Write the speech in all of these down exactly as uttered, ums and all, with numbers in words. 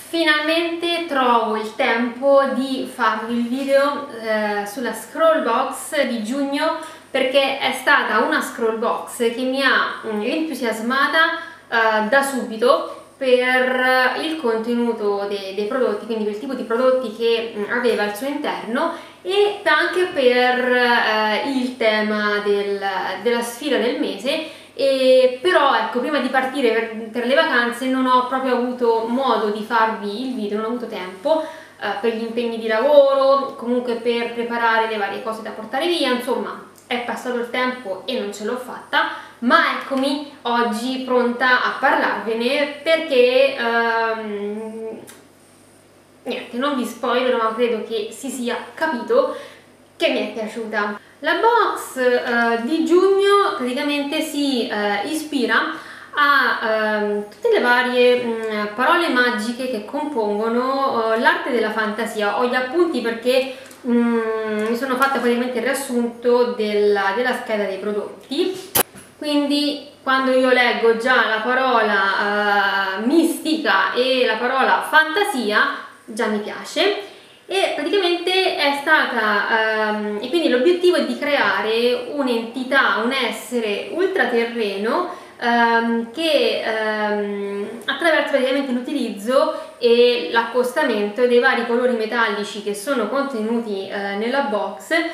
Finalmente trovo il tempo di farvi il video eh, sulla scroll box di giugno, perché è stata una scroll box che mi ha mm, entusiasmata eh, da subito per il contenuto de dei prodotti, quindi per il tipo di prodotti che mm, aveva al suo interno, e anche per eh, il tema del, della sfida del mese. E però ecco, prima di partire per, per le vacanze non ho proprio avuto modo di farvi il video, non ho avuto tempo eh, per gli impegni di lavoro, comunque per preparare le varie cose da portare via, insomma è passato il tempo e non ce l'ho fatta, ma eccomi oggi pronta a parlarvene perché ehm, niente, non vi spoilerò, ma credo che si sia capito che mi è piaciuta. La box eh, di giugno praticamente si eh, ispira a eh, tutte le varie mh, parole magiche che compongono eh, l'arte della fantasia. Ho gli appunti perché mh, mi sono fatta praticamente il riassunto della, della scheda dei prodotti, quindi quando io leggo già la parola eh, mistica e la parola fantasia già mi piace. E praticamente è stata, um, e quindi l'obiettivo è di creare un'entità, un essere ultraterreno um, che um, attraverso praticamente l'utilizzo e l'accostamento dei vari colori metallici che sono contenuti uh, nella box e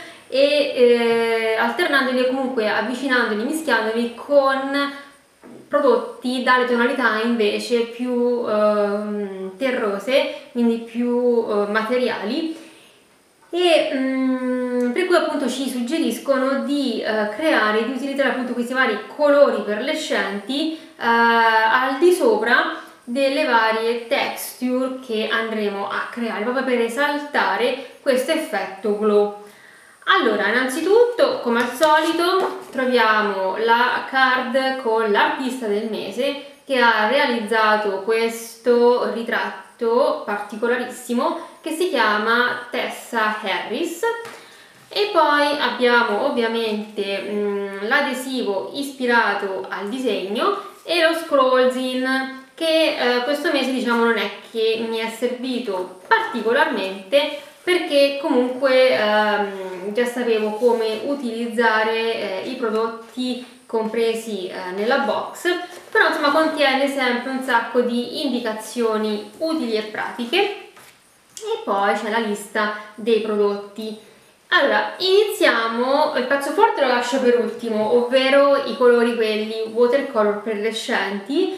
eh, alternandoli o comunque avvicinandoli, mischiandoli con prodotti dalle tonalità invece più eh, terrose, quindi più eh, materiali, e mh, per cui appunto ci suggeriscono di eh, creare, di utilizzare appunto questi vari colori perlescenti eh, al di sopra delle varie texture che andremo a creare, proprio per esaltare questo effetto glow. Allora, innanzitutto, come al solito, troviamo la card con l'artista del mese che ha realizzato questo ritratto particolarissimo che si chiama Tessa Harris, e poi abbiamo ovviamente l'adesivo ispirato al disegno e lo scrollzine che eh, questo mese diciamo non è che mi è servito particolarmente, perché comunque ehm, già sapevo come utilizzare eh, i prodotti compresi eh, nella box, però insomma contiene sempre un sacco di indicazioni utili e pratiche, e poi c'è la lista dei prodotti. Allora, iniziamo, il pezzo forte lo lascio per ultimo, ovvero i colori quelli watercolor perlescenti.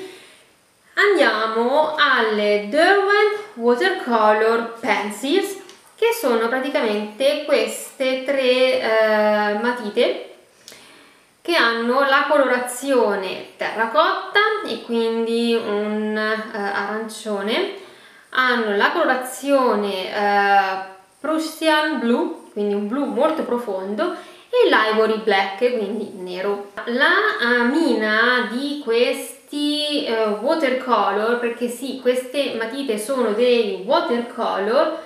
Andiamo alle Derwent Watercolor Pencils, che sono praticamente queste tre eh, matite che hanno la colorazione terracotta e quindi un eh, arancione, hanno la colorazione eh, Prussian Blue, quindi un blu molto profondo, e l'Ivory Black, quindi nero. La uh, mina di questi uh, watercolor, perché sì, queste matite sono dei watercolor,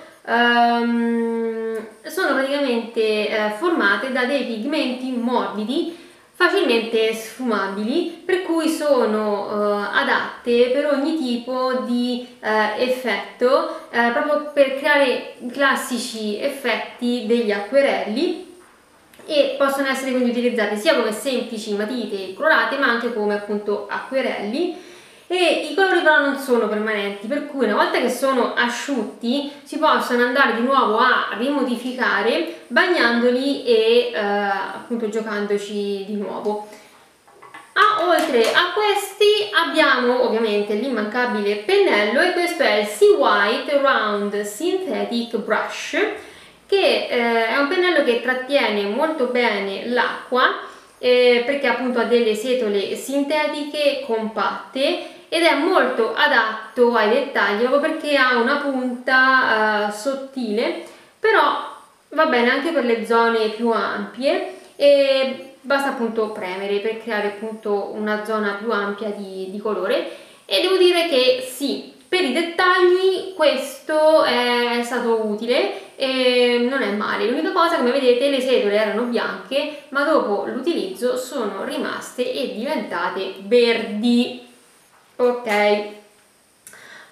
Um, sono praticamente eh, formate da dei pigmenti morbidi facilmente sfumabili, per cui sono eh, adatte per ogni tipo di eh, effetto, eh, proprio per creare i classici effetti degli acquerelli, e possono essere quindi utilizzate sia come semplici matite colorate ma anche come appunto acquerelli. E i colori però non sono permanenti, per cui una volta che sono asciutti si possono andare di nuovo a rimodificare bagnandoli e eh, appunto giocandoci di nuovo. Ah, oltre a questi abbiamo ovviamente l'immancabile pennello, e questo è il Sea White Round Synthetic Brush, che eh, è un pennello che trattiene molto bene l'acqua eh, perché appunto ha delle setole sintetiche compatte ed è molto adatto ai dettagli, proprio perché ha una punta uh, sottile, però va bene anche per le zone più ampie, e basta appunto premere per creare appunto una zona più ampia di, di colore. E devo dire che sì, per i dettagli questo è stato utile e non è male. L'unica cosa, come vedete, le setole erano bianche, ma dopo l'utilizzo sono rimaste e diventate verdi. Ok,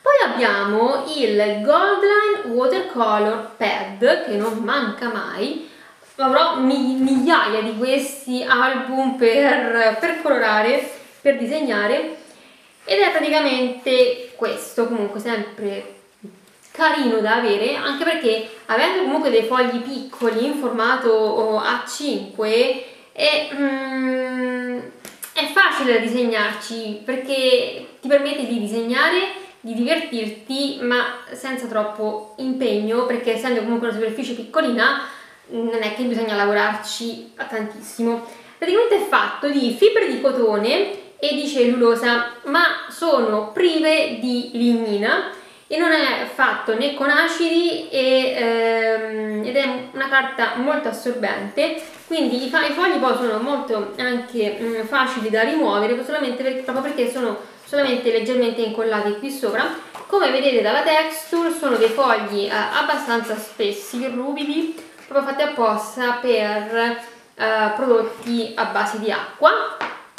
Poi abbiamo il Goldline Watercolor Pad, che non manca mai. Avrò migliaia di questi album per, per colorare, per disegnare, ed è praticamente questo, comunque sempre carino da avere, anche perché avendo comunque dei fogli piccoli in formato A cinque è, mm, è facile da disegnarci, perché ti permette di disegnare, di divertirti, ma senza troppo impegno, perché essendo comunque una superficie piccolina non è che bisogna lavorarci tantissimo. Praticamente è fatto di fibre di cotone e di cellulosa, ma sono prive di lignina e non è fatto né con acidi e, ehm, ed è una carta molto assorbente, quindi i, i fogli poi sono molto anche mh, facili da rimuovere, solamente per, proprio perché sono solamente leggermente incollati qui sopra. Come vedete dalla texture sono dei fogli eh, abbastanza spessi, ruvidi, proprio fatti apposta per eh, prodotti a base di acqua.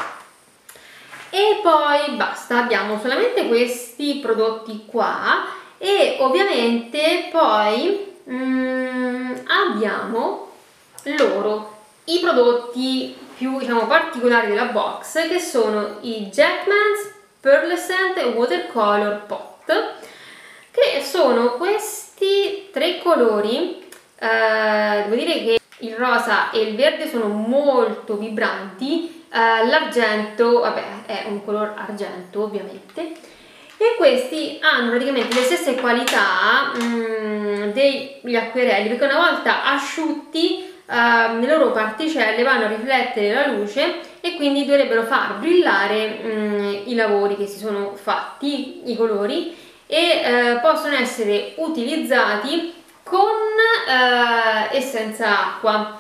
E poi basta, abbiamo solamente questi prodotti qua e ovviamente poi mm, abbiamo loro i prodotti più, diciamo, particolari della box, che sono i Jackman's Pearlescent Watercolor Pot, che sono questi tre colori. Eh, devo dire che il rosa e il verde sono molto vibranti. Uh, l'argento, vabbè, è un color argento ovviamente, e questi hanno praticamente le stesse qualità um, degli acquerelli, perché una volta asciutti uh, le loro particelle vanno a riflettere la luce e quindi dovrebbero far brillare um, i lavori che si sono fatti, i colori, e uh, possono essere utilizzati con uh, e senza acqua.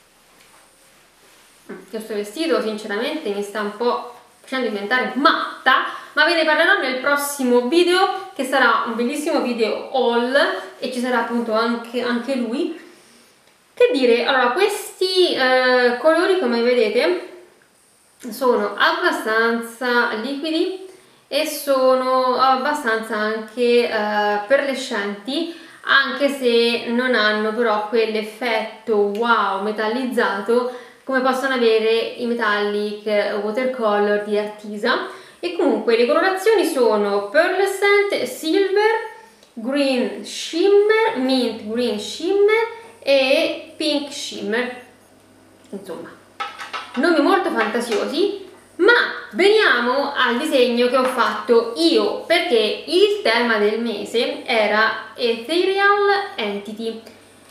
Questo vestito sinceramente mi sta un po' facendo diventare matta, ma ve ne parlerò nel prossimo video, che sarà un bellissimo video haul e ci sarà appunto anche, anche lui. Che dire, allora questi eh, colori, come vedete, sono abbastanza liquidi e sono abbastanza anche eh, perlescenti, anche se non hanno però quell'effetto wow metallizzato come possono avere i metallic watercolor di Artisa. E comunque le colorazioni sono Pearlescent, Silver, Green Shimmer, Mint Green Shimmer e Pink Shimmer. Insomma, nomi molto fantasiosi, ma veniamo al disegno che ho fatto io, perché il tema del mese era Ethereal Entity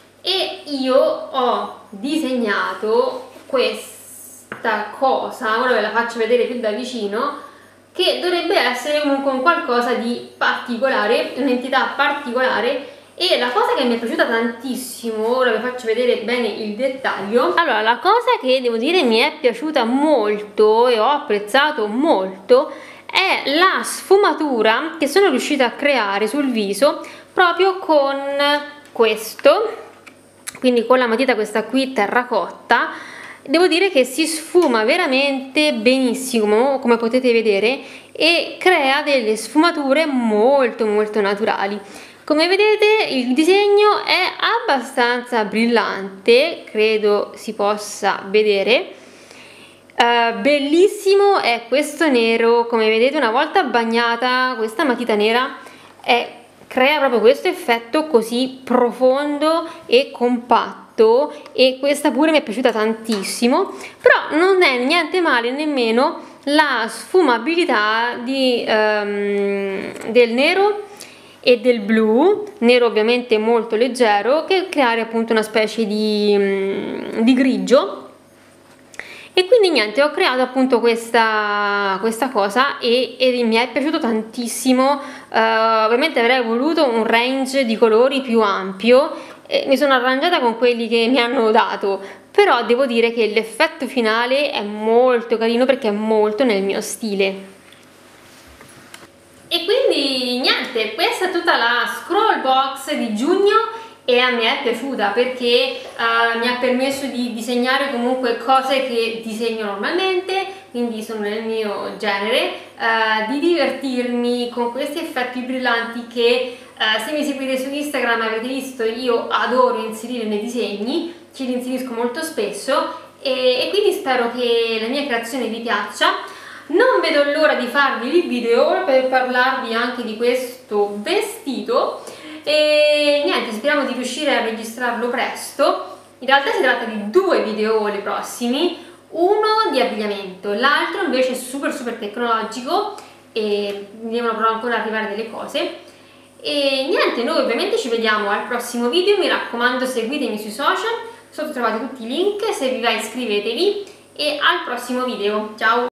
e io ho disegnato questa cosa, ora ve la faccio vedere più da vicino, che dovrebbe essere comunque un qualcosa di particolare, un'entità particolare. E la cosa che mi è piaciuta tantissimo, ora vi faccio vedere bene il dettaglio. Allora, la cosa che devo dire mi è piaciuta molto e ho apprezzato molto è la sfumatura che sono riuscita a creare sul viso proprio con questo, quindi con la matita questa qui terracotta. Devo dire che si sfuma veramente benissimo, come potete vedere, e crea delle sfumature molto molto naturali. Come vedete il disegno è abbastanza brillante, credo si possa vedere. Uh, bellissimo è questo nero, come vedete una volta bagnata questa matita nera è, crea proprio questo effetto così profondo e compatto, e questa pure mi è piaciuta tantissimo. Però non è niente male nemmeno la sfumabilità di, um, del nero e del blu, nero ovviamente molto leggero, che creare appunto una specie di, um, di grigio. E quindi niente, ho creato appunto questa, questa cosa e, e mi è piaciuto tantissimo. Uh, ovviamente avrei voluto un range di colori più ampio, e mi sono arrangiata con quelli che mi hanno dato, però devo dire che l'effetto finale è molto carino perché è molto nel mio stile. E quindi niente, questa è tutta la scroll box di giugno e a me è piaciuta perché uh, mi ha permesso di disegnare comunque cose che disegno normalmente, quindi sono nel mio genere, uh, di divertirmi con questi effetti brillanti che uh, se mi seguite su Instagram avete visto io adoro inserire nei disegni, ci li inserisco molto spesso e, e quindi spero che la mia creazione vi piaccia. Non vedo l'ora di farvi il video per parlarvi anche di questo vestito e niente, speriamo di riuscire a registrarlo presto. In realtà si tratta di due video le prossimi, uno di abbigliamento, l'altro invece è super super tecnologico e mi devono però ancora arrivare delle cose. E niente, noi ovviamente ci vediamo al prossimo video, mi raccomando seguitemi sui social, sotto trovate tutti i link, se vi va iscrivetevi e al prossimo video, ciao!